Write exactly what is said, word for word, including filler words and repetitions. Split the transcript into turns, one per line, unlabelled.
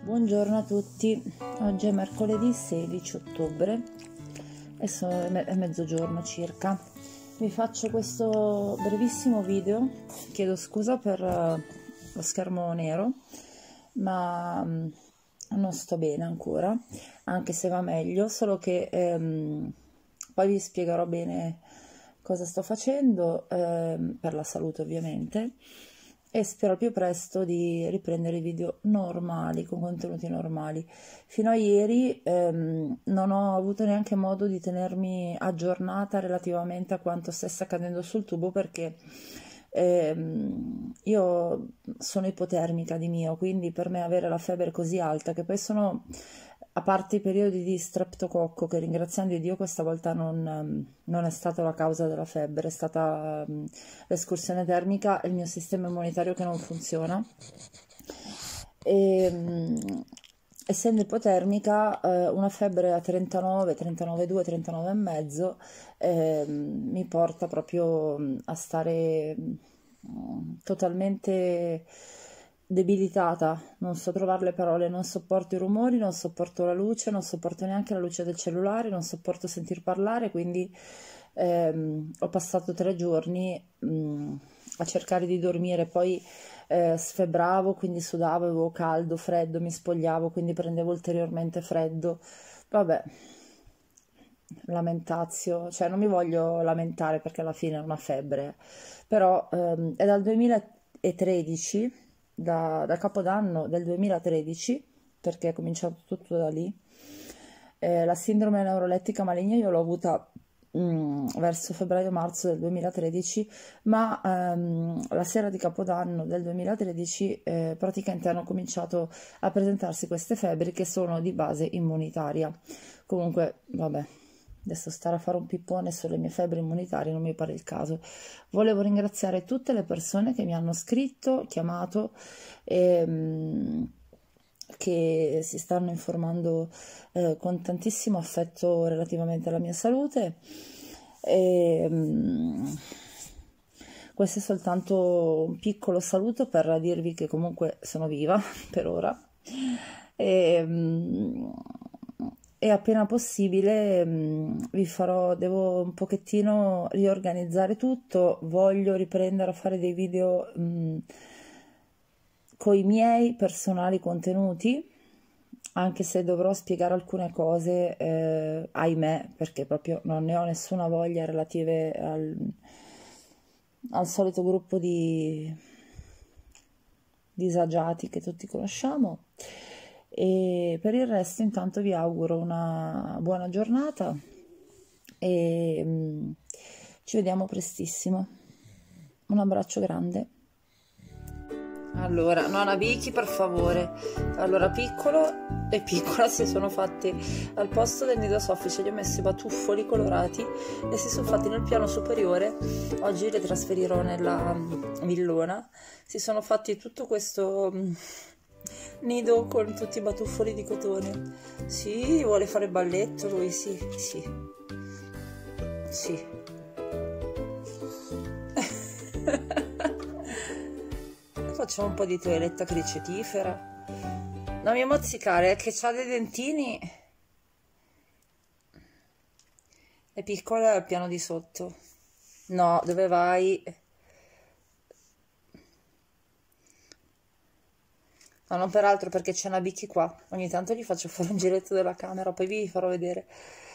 Buongiorno a tutti, oggi è mercoledì sedici ottobre e sono è mezzogiorno circa. Vi faccio questo brevissimo video, chiedo scusa per lo schermo nero, ma non sto bene ancora, anche se va meglio, solo che ehm, poi vi spiegherò bene cosa sto facendo, ehm, per la salute ovviamente, e spero più presto di riprendere i video normali, con contenuti normali. Fino a ieri ehm, non ho avuto neanche modo di tenermi aggiornata relativamente a quanto stesse accadendo sul tubo, perché ehm, io sono ipotermica di mio, quindi per me avere la febbre così alta, che poi sono, a parte i periodi di streptococco, che ringraziando Dio questa volta non, non è stata la causa della febbre, è stata um, l'escursione termica e il mio sistema immunitario che non funziona. E, um, essendo ipotermica, eh, una febbre a trentanove, trentanove virgola due, trentanove e mezzo eh, mi porta proprio a stare um, totalmente debilitata, non so trovare le parole, non sopporto i rumori, non sopporto la luce, non sopporto neanche la luce del cellulare, non sopporto sentir parlare, quindi ehm, ho passato tre giorni mh, a cercare di dormire, poi eh, sfebbravo, quindi sudavo, avevo caldo, freddo, mi spogliavo, quindi prendevo ulteriormente freddo, vabbè, lamentazio, cioè non mi voglio lamentare perché alla fine è una febbre, però ehm, è dal duemilatredici, da, da Capodanno del duemilatredici, perché è cominciato tutto da lì. Eh, la sindrome neurolettica maligna io l'ho avuta mm, verso febbraio-marzo del duemilatredici, ma ehm, la sera di Capodanno del duemilatredici eh, praticamente hanno cominciato a presentarsi queste febbri che sono di base immunitaria. Comunque, vabbè, adesso stare a fare un pippone sulle mie febbri immunitarie non mi pare il caso. Volevo ringraziare tutte le persone che mi hanno scritto, chiamato e mh, che si stanno informando eh, con tantissimo affetto relativamente alla mia salute. E, mh, questo è soltanto un piccolo saluto per dirvi che comunque sono viva per ora. E, mh, e appena possibile mh, vi farò, devo un pochettino riorganizzare tutto, voglio riprendere a fare dei video mh, con i miei personali contenuti, anche se dovrò spiegare alcune cose, eh, ahimè, perché proprio non ne ho nessuna voglia relative al, al solito gruppo di disagiati che tutti conosciamo. E per il resto intanto vi auguro una buona giornata e um, ci vediamo prestissimo. Un abbraccio grande. Allora, nonna Vicky, per favore. Allora, piccolo e piccola si sono fatti al posto del nido soffice, gli ho messo i batuffoli colorati e si sono fatti nel piano superiore. Oggi li trasferirò nella villona. Si sono fatti tutto questo nido con tutti i batuffoli di cotone. Sì, vuole fare balletto lui, sì, sì, sì. Facciamo un po' di toeletta cricetifera. Non mi mozzicare, è che c'ha dei dentini. È piccola al piano di sotto. No, dove vai? No, non peraltro, perché c'è una Vicky qua. Ogni tanto gli faccio fare un giretto della camera, poi vi farò vedere.